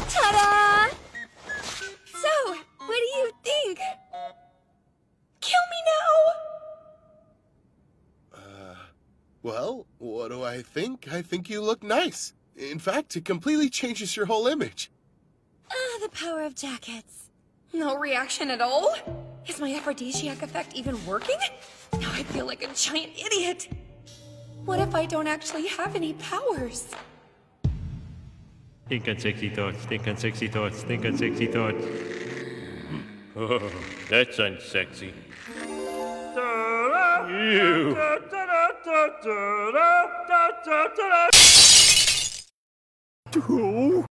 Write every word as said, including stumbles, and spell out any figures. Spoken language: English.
Ta-da! So, what do you think? Kill me now! Uh, well, what do I think? I think you look nice. In fact, it completely changes your whole image. Ah, the power of jackets. No reaction at all? Is my aphrodisiac effect even working? Now I feel like a giant idiot. What if I don't actually have any powers? Think on sexy thoughts, think on sexy thoughts, think on sexy thoughts. Oh, that's unsexy. Ew.